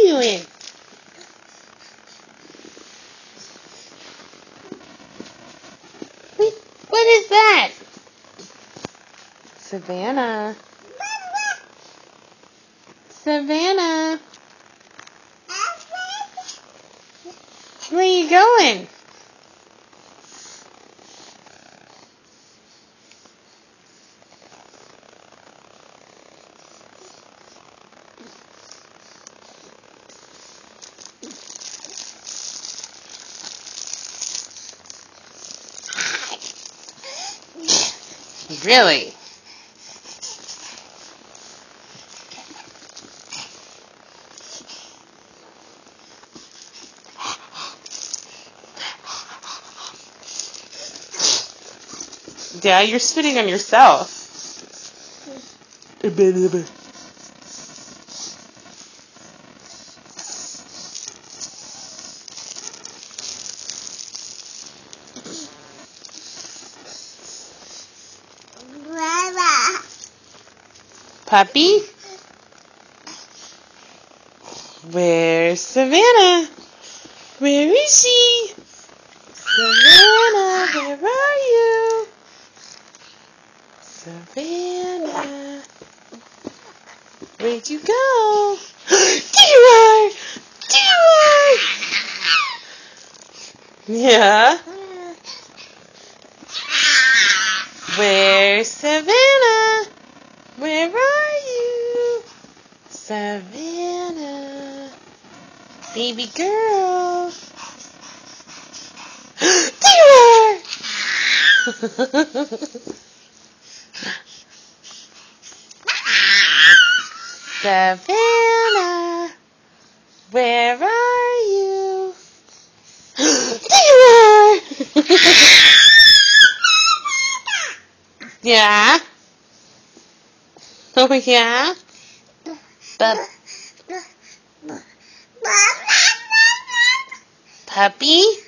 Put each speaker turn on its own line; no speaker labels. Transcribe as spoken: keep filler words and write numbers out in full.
you doing? Wait, what is that? Savannah. Savannah. Where are you going? Really? Yeah, you're spitting on yourself. Puppy? Where's Savannah? Where is she? Savannah, where are you? Savannah, where'd you go? There you are! There you are! Yeah? Where's Savannah? Where are you? Savannah, baby girl. There you are! Savannah, where are you? There you are! Yeah? Oh, yeah? Bub. Puppy?